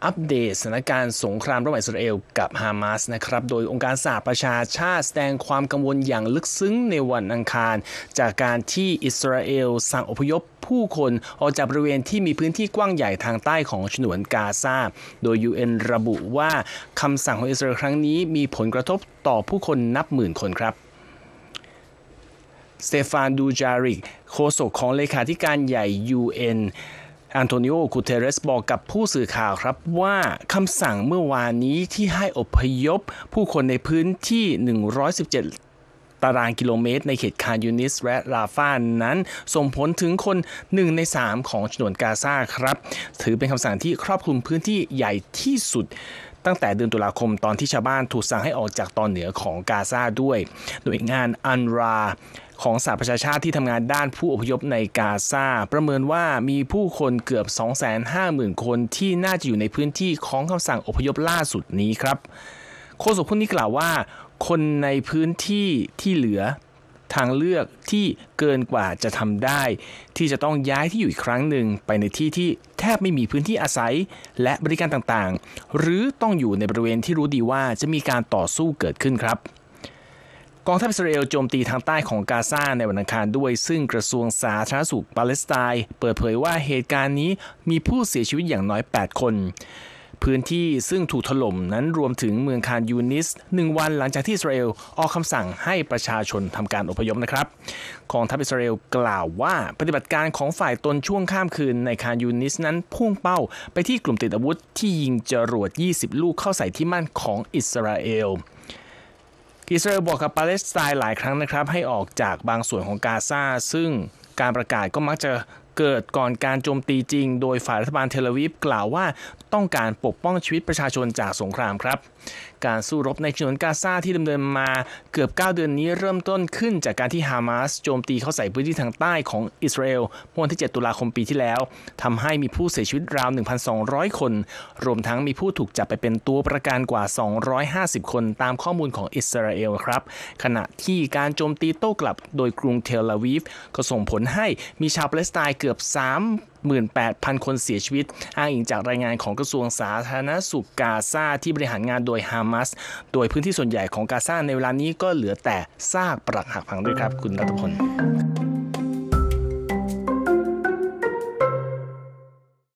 อัปเดตสถานการณ์สงครามระหว่างอิสราเอลกับฮามาสนะครับโดยองค์การสหประชาชาติแสดงความกังวลอย่างลึกซึ้งในวันอังคารจากการที่อิสราเอลสั่งอพยพผู้คนออกจากบริเวณที่มีพื้นที่กว้างใหญ่ทางใต้ของฉนวนกาซาโดย UN ระบุว่าคำสั่งของอิสราเอลครั้งนี้มีผลกระทบต่อผู้คนนับหมื่นคนครับสเตฟาน ดูจาริกโฆษกของเลขาธิการใหญ่ UNอันโตนิโอ กูเตเรสบอกกับผู้สื่อข่าวครับว่าคำสั่งเมื่อวานนี้ที่ให้อพยพผู้คนในพื้นที่ 117 ตารางกิโลเมตรในเขตคานยูนิสและราฟานั้นส่งผลถึงคน1 ใน 3ของฉนวนกาซาครับถือเป็นคำสั่งที่ครอบคลุมพื้นที่ใหญ่ที่สุดตั้งแต่เดือนตุลาคมตอนที่ชาวบ้านถูกสั่งให้ออกจากตอนเหนือของกาซาด้วยหน่วยงานอันราของสหประชาชาติที่ทำงานด้านผู้อพยพในกาซาประเมินว่ามีผู้คนเกือบ 250,000 คนที่น่าจะอยู่ในพื้นที่ของคำสั่งอพยพล่าสุดนี้ครับโฆษกผู้นี้กล่าวว่าคนในพื้นที่ที่เหลือทางเลือกที่เกินกว่าจะทำได้ที่จะต้องย้ายที่อยู่อีกครั้งหนึ่งไปในที่ที่แทบไม่มีพื้นที่อาศัยและบริการต่างๆหรือต้องอยู่ในบริเวณที่รู้ดีว่าจะมีการต่อสู้เกิดขึ้นครับกองทัพอิสราเอลโจมตีทางใต้ของกาซาในวันอังคารด้วยซึ่งกระทรวงสาธารณสุขปาเลสไตน์เปิดเผยว่าเหตุการณ์นี้มีผู้เสียชีวิตอย่างน้อย8 คนพื้นที่ซึ่งถูกถล่มนั้นรวมถึงเมืองคานยูนิส1 วันหลังจากที่อิสราเอลออกคำสั่งให้ประชาชนทำการอพยพนะครับกองทัพอิสราเอลกล่าวว่าปฏิบัติการของฝ่ายตนช่วงข้ามคืนในคานยูนิสนั้นพุ่งเป้าไปที่กลุ่มติดอาวุธที่ยิงจรวด20 ลูกเข้าใส่ที่มั่นของอิสราเอลบอกกับปาเลสไตน์หลายครั้งนะครับให้ออกจากบางส่วนของกาซาซึ่งการประกาศก็มักจะเกิดก่อนการโจมตีจริงโดยฝ่ายรัฐบาลเทลอาวีฟกล่าวว่าต้องการปกป้องชีวิตประชาชนจากสงครามครับการสู้รบในฉนวนกาซาที่ดำเนินมาเกือบ9 เดือนนี้เริ่มต้นขึ้นจากการที่ฮามาสโจมตีเข้าใส่พื้นที่ทางใต้ของอิสราเอลเมื่อวันที่7 ตุลาคมปีที่แล้วทำให้มีผู้เสียชีวิตราว 1,200 คนรวมทั้งมีผู้ถูกจับไปเป็นตัวประกันกว่า250 คนตามข้อมูลของอิสราเอลครับขณะที่การโจมตีโต้กลับโดยกรุงเทลอาวีฟก็ส่งผลให้มีชาวปาเลสไตน์เกือบ38,000 คนเสียชีวิตอ้างอิงจากรายงานของกระทรวงสาธารณสุขกาซาที่บริหารงานโดยฮามาสโดยพื้นที่ส่วนใหญ่ของกาซาในเวลานี้ก็เหลือแต่ซากปรักหักพังด้วยครับคุณรัตพล